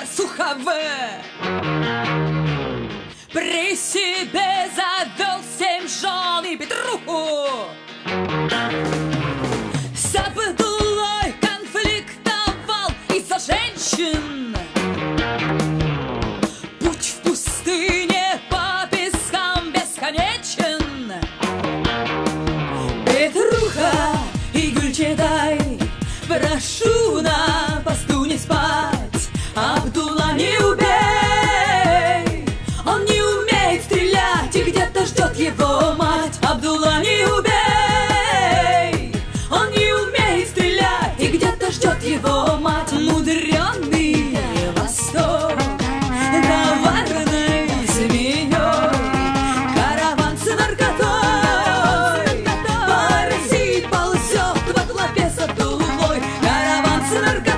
Сухове. При себе завел 7 жен и Петруху. С Абдулой конфликтовал из-за женщин. Путь в пустыне по пескам бесконечен. Петруха и Гюльчатай, прошу на посту не спать. Абдулла, не убей, он не умеет стрелять, и где-то ждет его мать. Абдулла, не убей, он не умеет стрелять, и где-то ждет его мать. Мудрёный Восток, коварной змеей, караван с наркотой по России ползет во главе с Абдуллой. Караван с наркотой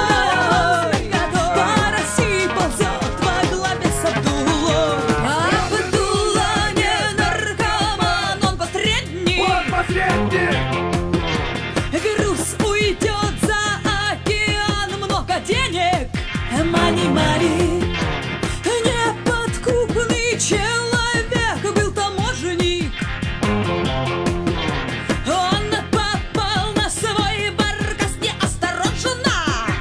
Мани-мани, неподкупный человек был таможенник. Он попал на свой баркас неосторожно.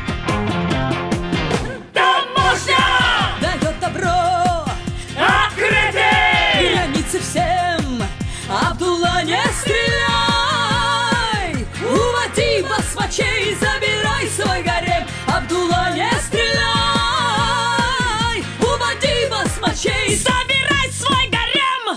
Таможня дает добро, открытый границы всем. Абдулла, не стреляй, уводи басмачей, забирай свой гарем. Абдулла, не стреляй, забирай свой гарем.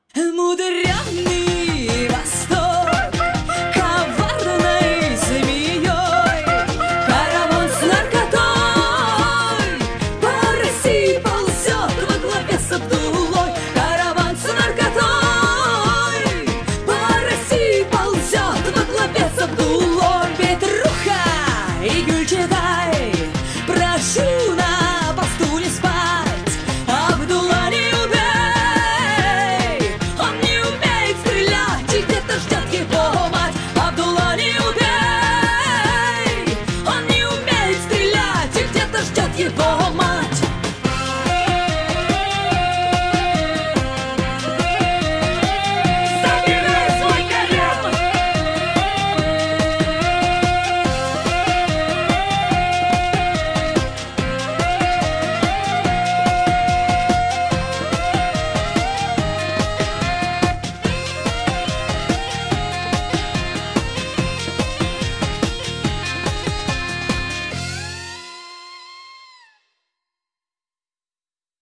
Мудрёный Восток, коварной змеей, караван с наркотой по России ползет во главе с Абдуллой. Караван с наркотой по России ползет во главе с Абдуллой. Петруха и Гюльчатай, прошу